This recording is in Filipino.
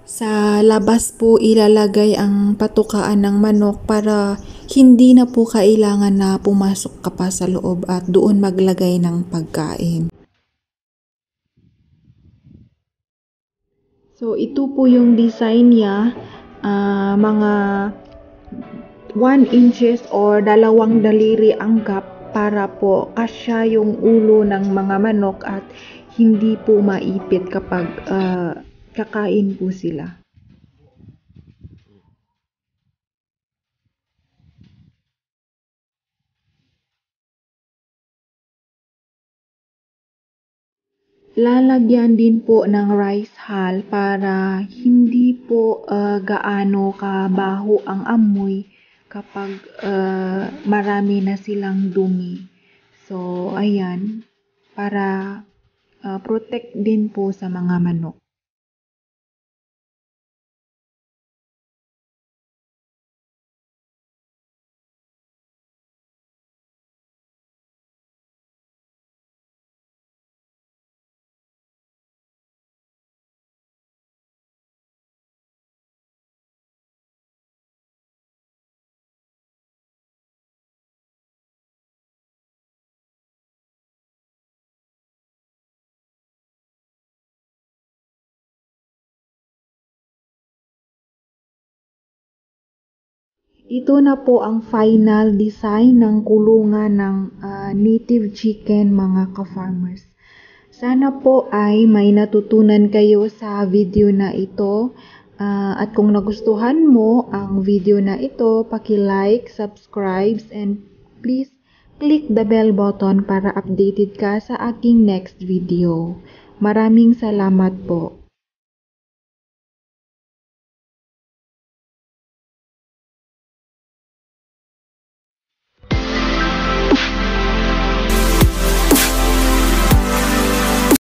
Sa labas po ilalagay ang patukaan ng manok para hindi na po kailangan na pumasok ka pa sa loob at doon maglagay ng pagkain. So ito po yung design niya, mga 1 inches or 2 daliri ang gap para po kasya yung ulo ng mga manok at hindi po maipit kapag kakain po sila. Lalagyan din po ng rice hull para hindi po gaano kabaho ang amoy kapag marami na silang dumi. So, ayan, para protect din po sa mga manok. Ito na po ang final design ng kulungan ng native chicken, mga ka-farmers. Sana po ay may natutunan kayo sa video na ito. At kung nagustuhan mo ang video na ito, paki-like, subscribe, and please click the bell button para updated ka sa aking next video. Maraming salamat po.